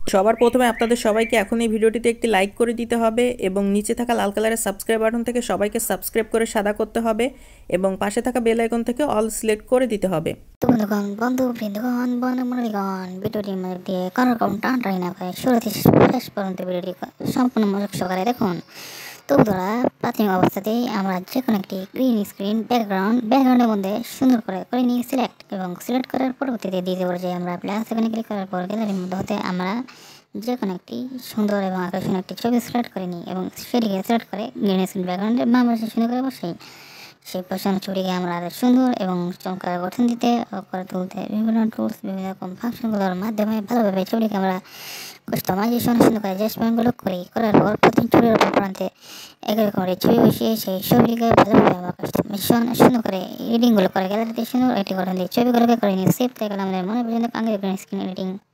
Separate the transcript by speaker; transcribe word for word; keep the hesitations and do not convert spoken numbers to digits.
Speaker 1: সবার প্রথমে আপনাদের সবাইকে এখন এই ভিডিওটিতে একটি লাইক করে দিতে হবে এবং নিচে থাকা লাল কালারের সাবস্ক্রাইব বাটন থেকে সবাইকে সাবস্ক্রাইব করে সাদা করতে হবে এবং পাশে থাকা বেল আইকন থেকে অল সিলেক্ট করে দিতে হবে।
Speaker 2: তো বন্ধুগণ বন্ধু বৃন্দগণ বন্ধুমণ্ডলীগণ ভিডিওটির মধ্যে কোনো রকম টানটাই না করে শুরু থেকে শেষ পর্যন্ত ভিডিওটি সম্পূর্ণ মনোযোগ সহকারে দেখুন। তো বন্ধুরা, প্রাথমিক অবস্থাতেই আমরা যে কোনো একটি গ্রিন স্ক্রিন ব্যাকগ্রাউন্ড ব্যাকগ্রাউন্ডের মধ্যে সুন্দর করে করে নিয়ে সিলেক্ট এবং সিলেক্ট করার পরবর্তীতে দ্বিতীয় পর্যায়ে আমরা প্লাস সেখানে ক্লিক করার পর গ্যালারির মধ্যে হতে আমরা যে কোনো একটি সুন্দর এবং আকর্ষণীয় একটি ছবি সিলেক্ট করে নিই এবং সেটিকে সিলেক্ট করে গ্রিন স্ক্রিন ব্যাকগ্রাউন্ডে বাম পাশে সুন্দর করে বসাই। সেই পছন্দ ছবিটিকে আমরা সুন্দর এবং চমৎকার গঠন দিতে ও করে তুলতে বিভিন্ন টুলস বিভিন্ন রকম ফাংশনগুলোর মাধ্যমে ভালোভাবে ছবিটিকে আমরা কাস্টমাইজেশন সুন্দর করে অ্যাডজাস্টমেন্টগুলো করি। করার পর প্রতি ছবির উপর প্রান্তে একই রকম ছবি বসিয়ে সেই ছবিটিকে ভালোভাবে আমরা কাস্টমাইজেশন সুন্দর করে এডিটিংগুলো করে গ্যালারিতে সুন্দর এডিট গঠন দিয়ে ছবিগুলোকে করে নিয়ে সেভ থেকে আমাদের মনে পর্যন্ত আগে স্ক্রিন এডিটিং